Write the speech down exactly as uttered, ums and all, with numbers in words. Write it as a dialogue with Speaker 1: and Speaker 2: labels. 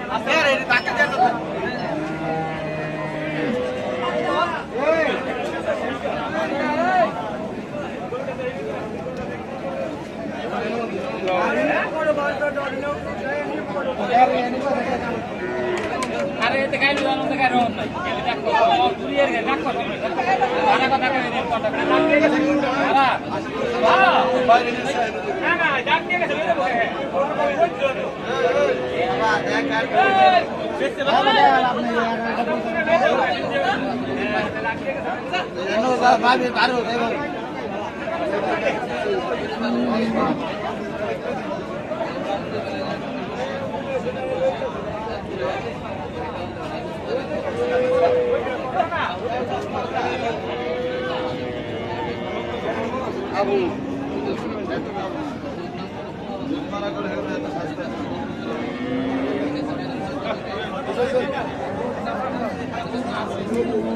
Speaker 1: अरे ते काय लिहून ते काय रोन नाही केले दाखव क्लिअर घे दाखव तुम्ही मला का दाखव हे कॉन्टॅक्ट हां हां ना ना जागते का सगळे बघ हे
Speaker 2: भाभी पारो देखो Abu mana kalau hebat itu khas.